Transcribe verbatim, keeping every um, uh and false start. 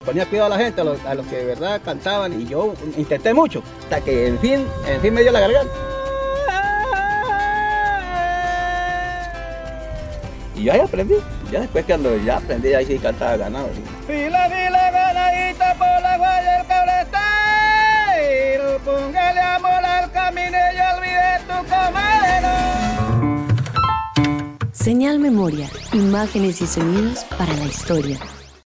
ponía cuidado a la gente, a los, a los que de verdad cantaban, y yo intenté mucho, hasta que en fin, en fin me dio la garganta. Y yo ahí aprendí, ya después cuando ya aprendí, ahí sí cantaba ganado. ¿Sí? Fila, fila, ganadita por la guaya el cabretero, póngale amor al camino y olvide tu comero. Señal Memoria, imágenes y sonidos para la historia.